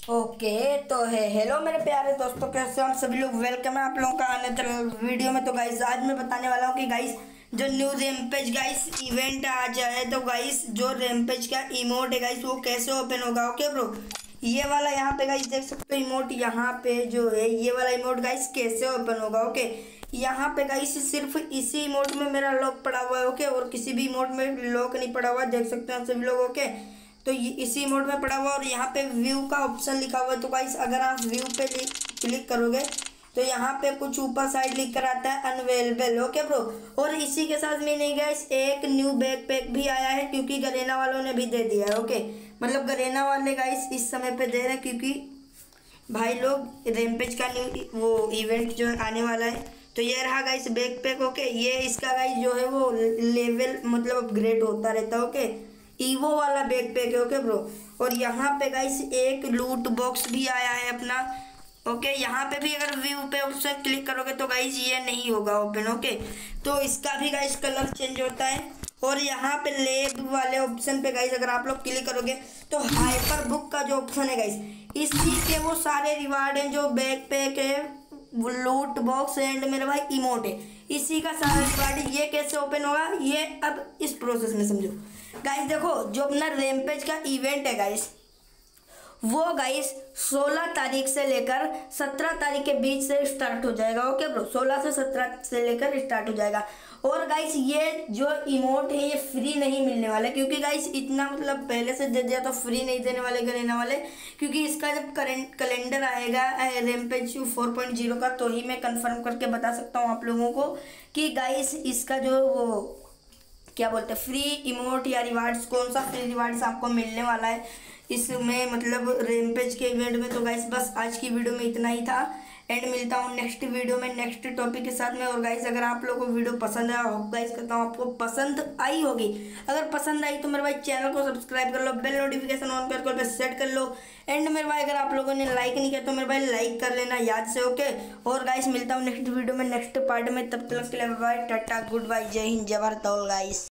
Okay तो है hello मेरे प्यारे दोस्तों, कैसे हो आप सभी लोग। वेलकम है आप लोगों का अनदर वीडियो में। तो गाइस आज मैं बताने वाला हूँ कि गाइस जो न्यू रैम्पेज गाइस इवेंट आ जाए तो गाइस जो रैम्पेज का इमोट है गाइस वो कैसे ओपन होगा। ओके ब्रो, ये वाला यहाँ पे गाइस देख सकते हो इमोट, यहाँ पे जो है ये वाला इमोट गाइस कैसे ओपन होगा। ओके, यहाँ पे गाइस सिर्फ इसी इमोट में मेरा लॉक पड़ा हुआ है। ओके, और किसी भी इमोट में लॉक नहीं पड़ा हुआ, देख सकते हैं सभी लोग। ओके, तो ये इसी मोड में पड़ा हुआ और यहाँ पे व्यू का ऑप्शन लिखा हुआ है। तो गाइस अगर आप व्यू पे क्लिक करोगे तो यहाँ पे कुछ ऊपर साइड लिख कर आता है अनअवेलेबल। ओके ब्रो, और इसी के साथ में नहीं गाइस एक न्यू बैकपैक भी आया है, क्योंकि गरेना वालों ने भी दे दिया है। ओके, मतलब गरेना वाले गाइस इस समय पे दे रहे हैं, क्योंकि भाई लोग रैम्पेज का न्यू वो इवेंट जो है आने वाला है। तो ये रहा गाइस बैकपैक। ओके, ये इसका गाइस जो है वो लेवल मतलब अपग्रेड होता रहता है। ओके, ईवो वाला बैकपैक है। ओके ब्रो, और यहाँ पे गाइस एक लूट बॉक्स भी आया है अपना। ओके, यहाँ पे भी अगर व्यू पे ऑप्शन क्लिक करोगे तो गाइस ये नहीं होगा ओपन। ओके, तो इसका भी गाइस कलर चेंज होता है। और यहाँ पे लेब वाले ऑप्शन पे गाइस अगर आप लोग क्लिक करोगे तो हाइपर बुक का जो ऑप्शन है गाइस, इसी के वो सारे रिवार्ड हैं जो बैकपैक है, लूट बॉक्स एंड मेरे भाई इमोट है, इसी का सारा रिवार्ड। ये कैसे ओपन होगा ये अब इस प्रोसेस में समझो गाइस। देखो जो अपना रैम्पेज का इवेंट है गाइस, वो गाइस 16 तारीख से लेकर 17 तारीख के बीच से स्टार्ट हो जाएगा। ओके ब्रो, 16 से 17 से लेकर स्टार्ट हो जाएगा। और गाइस ये जो इमोट है ये फ्री नहीं मिलने वाला, क्योंकि गाइस इतना मतलब पहले से दे दिया तो फ्री नहीं देने वाले गरेना वाले, क्योंकि इसका जब कैलेंडर आएगा रैम्पेज 4.0 का तो ही मैं कंफर्म करके बता सकता हूँ आप लोगों को कि गाइस इसका जो वो क्या बोलते हैं फ्री इमोट या रिवार्ड्स, कौन सा फ्री रिवार्ड्स आपको मिलने वाला है इसमें मतलब रैम्पेज के इवेंट में। तो गाइस बस आज की वीडियो में इतना ही था, एंड मिलता हूँ नेक्स्ट वीडियो में नेक्स्ट टॉपिक के साथ में। और गाइस अगर आप लोगों को वीडियो पसंद आया हो, गाइस कहता हूँ आपको पसंद आई होगी, अगर पसंद आई तो मेरे भाई चैनल को सब्सक्राइब कर लो, बेल नोटिफिकेशन ऑन कर कॉल पे सेट कर लो। एंड मेरे भाई अगर आप लोगों ने लाइक नहीं किया तो मेरे भाई लाइक कर लेना याद से। ओके, और गाइस मिलता हूँ नेक्स्ट वीडियो में नेक्स्ट पार्ट में, तब तक के लिए बाय, टाटा, गुड बाय, जय हिंद, जय भारत गाइस।